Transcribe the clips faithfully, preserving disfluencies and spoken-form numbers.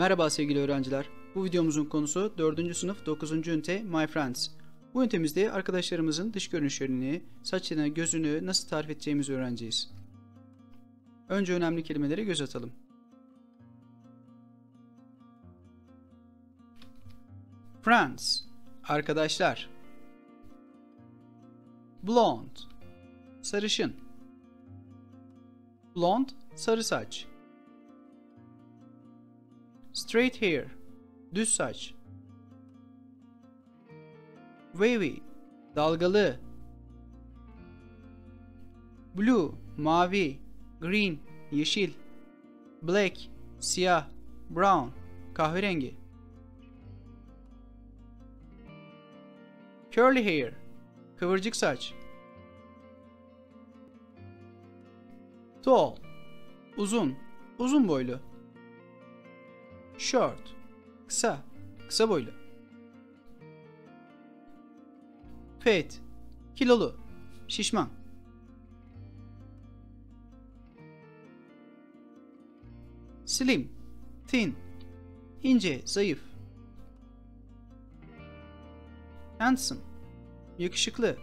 Merhaba sevgili öğrenciler. Bu videomuzun konusu dördüncü sınıf dokuzuncu ünite My Friends. Bu ünitemizde arkadaşlarımızın dış görünüşlerini, saçını, gözünü nasıl tarif edeceğimizi öğreneceğiz. Önce önemli kelimelere göz atalım. Friends, arkadaşlar. Blonde, sarışın. Blonde, sarı saç. Straight hair, düz saç. Wavy, dalgalı. Blue, mavi. Green, yeşil. Black, siyah. Brown, kahverengi. Curly hair, kıvırcık saç. Tall, uzun, uzun boylu. Short, kısa, kısa boylu. Fat, kilolu, şişman. Slim, thin, ince, zayıf. Handsome, yakışıklı.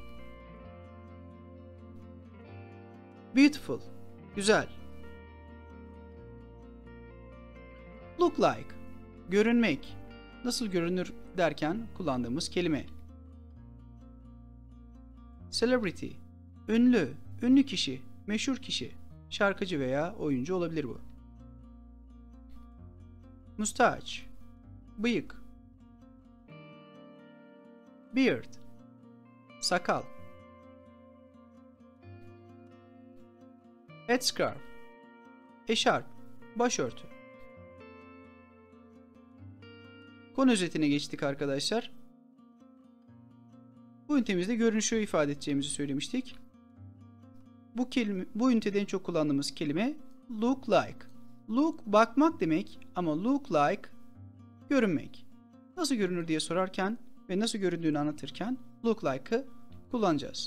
Beautiful, güzel. Look like, görünmek. Nasıl görünür derken kullandığımız kelime. Celebrity, ünlü, ünlü kişi, meşhur kişi, şarkıcı veya oyuncu olabilir bu. Mustache, bıyık. Beard, sakal. Headscarf, eşarp, başörtü. Konu özetine geçtik arkadaşlar. Bu ünitemizde görünüşü ifade edeceğimizi söylemiştik. Bu kelime, bu ünitede en çok kullandığımız kelime look like. Look bakmak demek ama look like görünmek. Nasıl görünür diye sorarken ve nasıl göründüğünü anlatırken look like'ı kullanacağız.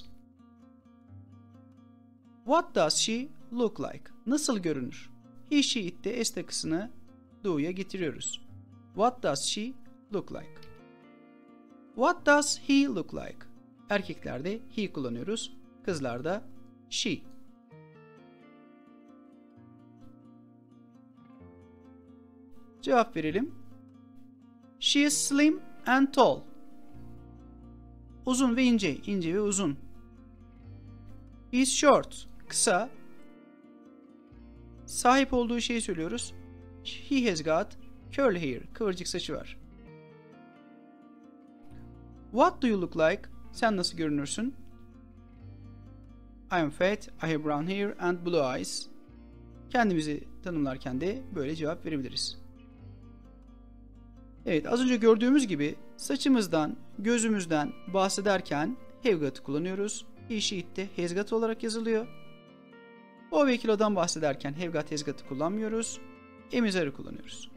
What does she look like? Nasıl görünür? He, she, it'te s takısını do'ya getiriyoruz. What does she look like? What does he look like? Erkeklerde he kullanıyoruz. Kızlarda she. Cevap verelim. She is slim and tall. Uzun ve ince, ince ve uzun. He is short, kısa. Sahip olduğu şeyi söylüyoruz. He has got curly hair, kıvırcık saçı var. What do you look like? Sen nasıl görünürsün? I am fat, I have brown hair and blue eyes. Kendimizi tanımlarken de böyle cevap verebiliriz. Evet, az önce gördüğümüz gibi saçımızdan, gözümüzden bahsederken have got'ı kullanıyoruz. He, she, it'te has got olarak yazılıyor. Boy ve kilodan bahsederken have got, has got'ı kullanmıyoruz. Emizarı kullanıyoruz.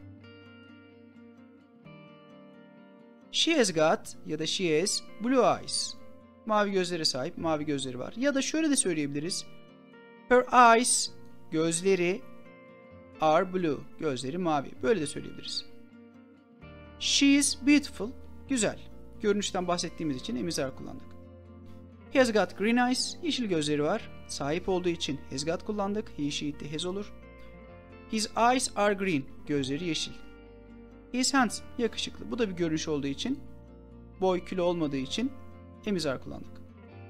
She has got ya da she has blue eyes. Mavi gözlere sahip, mavi gözleri var. Ya da şöyle de söyleyebiliriz. Her eyes, gözleri are blue, gözleri mavi. Böyle de söyleyebiliriz. She is beautiful, güzel. Görünüşten bahsettiğimiz için emizar kullandık. He has got green eyes, yeşil gözleri var. Sahip olduğu için has got kullandık. He, she, it de has olur. His eyes are green, gözleri yeşil. He is handsome, yakışıklı. Bu da bir görünüş olduğu için, boy kilo olmadığı için emizar kullandık.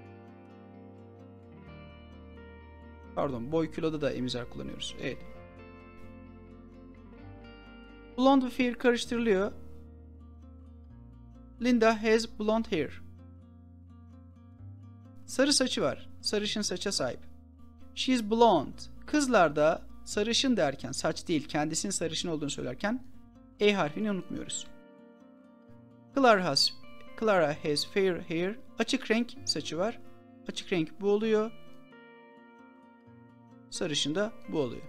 Pardon, boy kiloda da emizar kullanıyoruz. Evet. Blonde ve fair karıştırılıyor. Linda has blonde hair. Sarı saçı var. Sarışın saça sahip. She is blonde. Kızlarda sarışın derken, saç değil, kendisinin sarışın olduğunu söylerken E harfini unutmuyoruz. Clara has, Clara has fair hair. Açık renk saçı var. Açık renk bu oluyor. Sarışın da bu oluyor.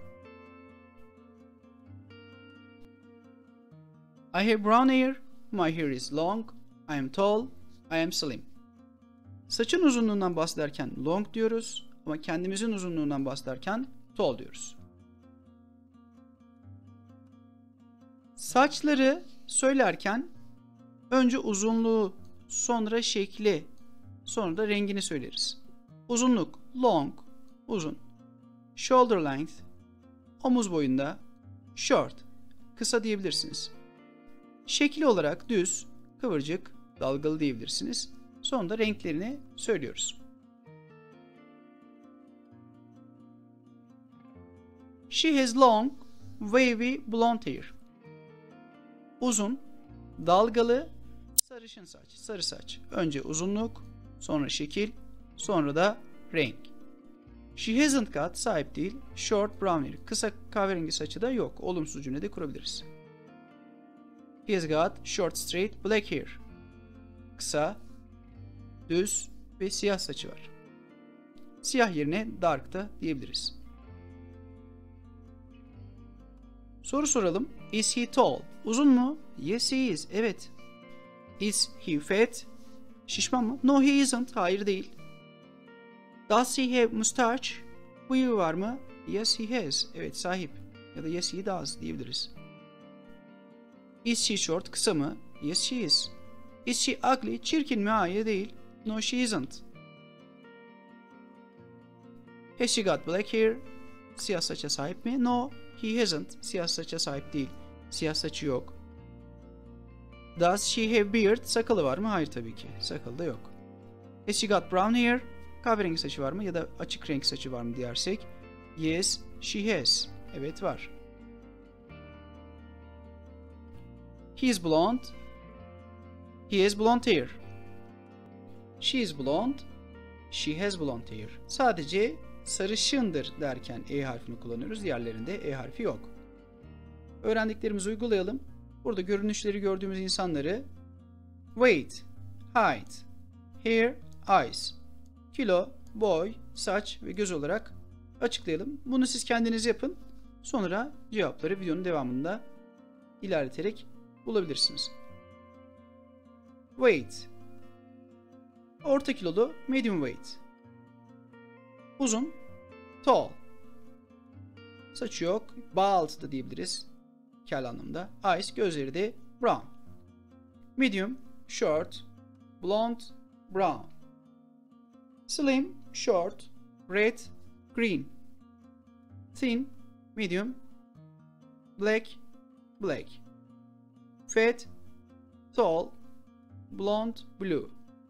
I have brown hair. My hair is long. I am tall. I am slim. Saçın uzunluğundan bahsederken long diyoruz ama kendimizin uzunluğundan bahsederken tall diyoruz. Saçları söylerken önce uzunluğu, sonra şekli, sonra da rengini söyleriz. Uzunluk, long, uzun. Shoulder length, omuz boyunda. Short, kısa diyebilirsiniz. Şekil olarak düz, kıvırcık, dalgalı diyebilirsiniz. Sonra da renklerini söylüyoruz. She has long, wavy blonde hair. Uzun, dalgalı, sarışın saç, sarı saç. Önce uzunluk, sonra şekil, sonra da renk. She hasn't got, sahip değil, short brown hair. Kısa kahverengi saçı da yok. Olumsuz cümlede kurabiliriz. He has got short straight black hair. Kısa, düz ve siyah saçı var. Siyah yerine dark da diyebiliriz. Soru soralım. Is he tall? Uzun mu? Yes he is. Evet. Is he fat? Şişman mı? No he isn't. Hayır değil. Does he have mustache? Bıyığı var mı? Yes he has. Evet, sahip. Ya da yes he does diyebiliriz. Is she short? Kısa mı? Yes she is. Is she ugly? Çirkin mi? Hayır değil. No she isn't. Has she got black hair? Siyah saça sahip mi? No he hasn't. Siyah saça sahip değil. Siyah saçı yok. Does she have beard? Sakalı var mı? Hayır tabii ki. Sakalı da yok. Has she got brown hair? Kahverengi saçı var mı? Ya da açık renk saçı var mı dersek. Yes, she has. Evet, var. He is blonde. He has blonde hair. She is blonde. She has blonde hair. Sadece sarışındır derken E harfini kullanıyoruz. Diğerlerinde E harfi yok. Öğrendiklerimizi uygulayalım. Burada görünüşleri gördüğümüz insanları weight, height, hair, eyes, kilo, boy, saç ve göz olarak açıklayalım. Bunu siz kendiniz yapın. Sonra cevapları videonun devamında ilerleterek bulabilirsiniz. Weight, orta kilolu, medium weight. Uzun, tall. Saçı yok, bald da diyebiliriz. Kel anlamda. Eyes, gözleri de brown. Medium, short, blonde, brown. Slim, short, red, green. Thin, medium, black, black. Fat, tall, blonde, blue.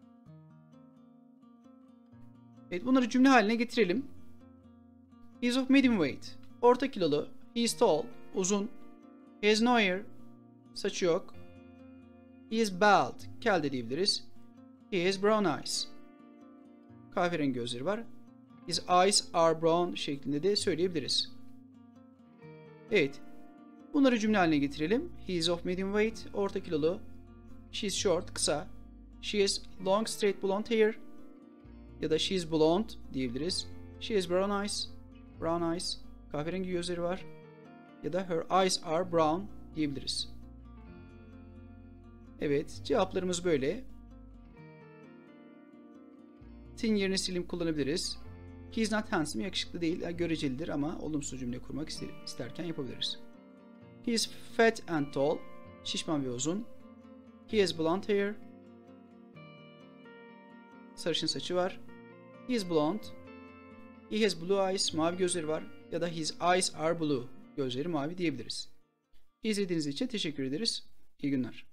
Evet, bunları cümle haline getirelim. He is of medium weight. Orta kilolu. He is tall. Uzun. He has no hair. Saçı yok. He is bald. Kel de diyebiliriz. He has brown eyes. Kahverengi gözleri var. His eyes are brown şeklinde de söyleyebiliriz. Evet. Bunları cümle haline getirelim. He is of medium weight. Orta kilolu. She is short. Kısa. She has long straight blonde hair. Ya da she is blonde diyebiliriz. She has brown eyes. Brown eyes. Kahverengi gözleri var. Ya da her eyes are brown diyebiliriz. Evet, cevaplarımız böyle. Thin yerine slim kullanabiliriz. He is not handsome, yakışıklı değil, yani görecelidir ama olumsuz cümle kurmak isterken yapabiliriz. He is fat and tall, şişman ve uzun. He has blonde hair, sarışın saçı var. He is blonde. He has blue eyes, mavi gözleri var. Ya da his eyes are blue, gözleri mavi diyebiliriz. İzlediğiniz için teşekkür ederiz. İyi günler.